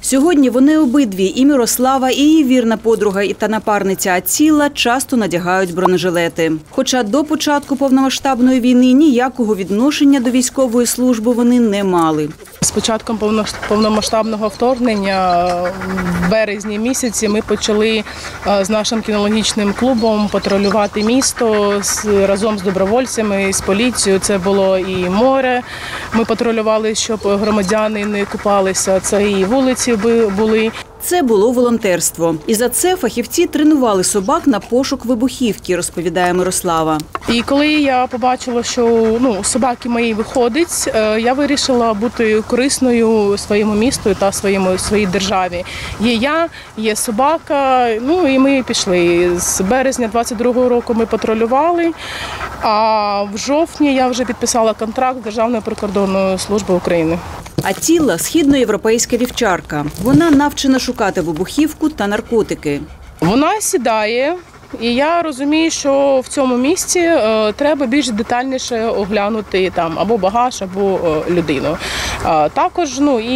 Сьогодні вони обидві, і Мирослава, і її вірна подруга та напарниця Аттіла, часто надягають бронежилети. Хоча до початку повномасштабної війни ніякого відношення до військової служби вони не мали. З початком повномасштабного вторгнення в березні місяці ми почали з нашим кінологічним клубом патрулювати місто разом з добровольцями, з поліцією. Це було і море. Ми патрулювали, щоб громадяни не купалися. Це і вулиці були. Це було волонтерство. І за це фахівці тренували собак на пошук вибухівки, розповідає Мирослава. І коли я побачила, що собаки мої виходять, я вирішила бути корисною своєму місту та своїй державі. Є я, є собака, і ми пішли. З березня 22-го року ми патрулювали, а в жовтні я вже підписала контракт з Державною прикордонною службою України. Аттіла – східноєвропейська вівчарка. Вона навчена шукати вибухівку та наркотики. Вона сідає, і я розумію, що в цьому місці треба більш детальніше оглянути або багаж, або людину. Також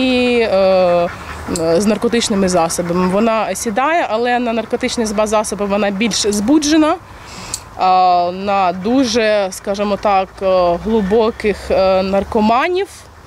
з наркотичними засобами. Вона сідає, але на наркотичні засоби вона більш збуджена. На дуже, скажімо так, глибоких наркоманів.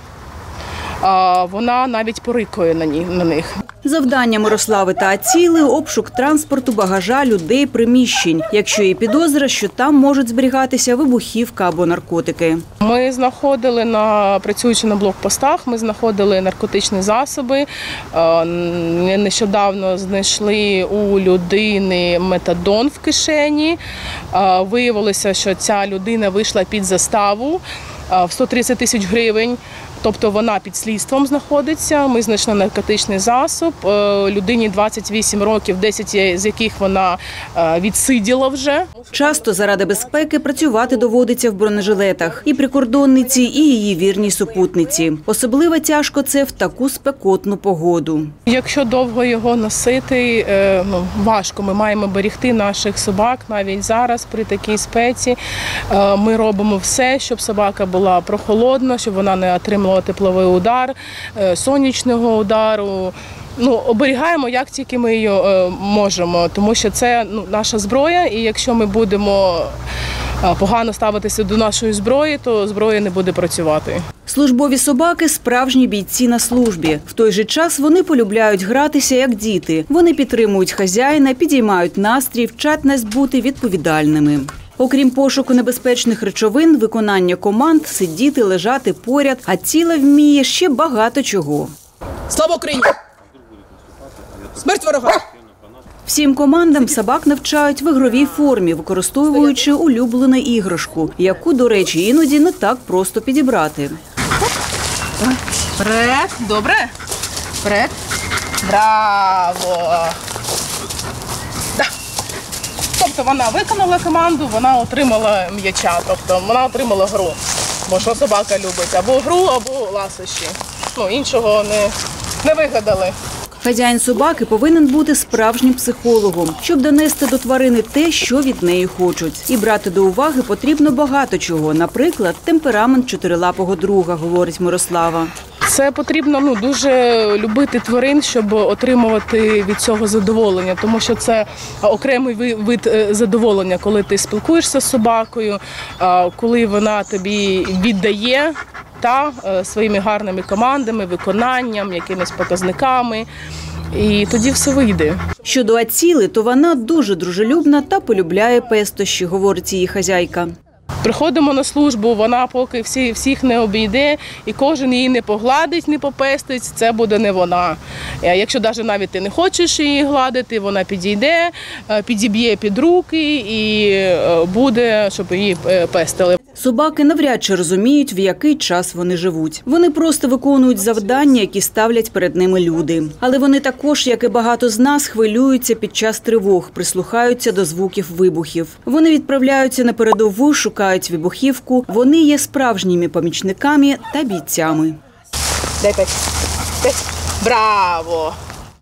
Вона навіть порикує на них. Завдання Мирослави та Аттіли – обшук транспорту, багажа, людей, приміщень, якщо є підозра, що там можуть зберігатися вибухівка або наркотики. Ми знаходили, працюючи на блокпостах, ми знаходили наркотичні засоби. Нещодавно знайшли у людини метадон в кишені. Виявилося, що ця людина вийшла під заставу в 130 тисяч гривень. Тобто вона під слідством знаходиться, ми знайшли наркотичний засіб, людині 28 років, 10 з яких вона відсиділа вже. Часто заради безпеки працювати доводиться в бронежилетах і прикордонниці, і її вірній супутниці. Особливо тяжко це в таку спекотну погоду. Якщо довго його носити, важко. Ми маємо берегти наших собак навіть зараз при такій спеці. Ми робимо все, щоб собака була прохолодна, щоб вона не отримала тепловий удар, сонячного удару. Оберігаємо, як тільки ми її можемо, тому що це наша зброя, і якщо ми будемо погано ставитися до нашої зброї, то зброя не буде працювати. Службові собаки – справжні бійці на службі. В той же час вони полюбляють гратися, як діти. Вони підтримують хазяїна, підіймають настрій, вчать нас бути відповідальними. Окрім пошуку небезпечних речовин, виконання команд, сидіти, лежати поряд, Аттіла вміє ще багато чого. Слава Україні! Смерть ворога! Всім командам собак навчають в ігровій формі, використовуючи улюблену іграшку, яку, до речі, іноді не так просто підібрати. Вперед, добре? Вперед. Браво! Тобто вона виконала команду, вона отримала м'яча, тобто вона отримала гру. Бо що собака любить? Або гру, або ласощі. Іншого не вигадали. Хазяїн собаки повинен бути справжнім психологом, щоб донести до тварини те, що від неї хочуть. І брати до уваги потрібно багато чого, наприклад, темперамент чотирилапого друга, говорить Мирослава. Це потрібно дуже любити тварин, щоб отримувати від цього задоволення, тому що це окремий вид задоволення, коли ти спілкуєшся з собакою, коли вона тобі віддає своїми гарними командами, виконанням, якимись показниками. І тоді все вийде. Щодо Аттіли, то вона дуже дружелюбна та полюбляє пестощі, говорить її хазяйка. Приходимо на службу, вона поки всіх не обійде, і кожен її не погладить, не попестить, це буде не вона. Якщо навіть ти не хочеш її гладити, вона підійде, підіб'є під руки і буде, щоб її пестили. Собаки навряд чи розуміють, в який час вони живуть. Вони просто виконують завдання, які ставлять перед ними люди. Але вони також, як і багато з нас, хвилюються під час тривог, прислухаються до звуків вибухів. Вони відправляються на передову, шукають вибухівку. Вони є справжніми помічниками та бійцями. Дай 5. Браво!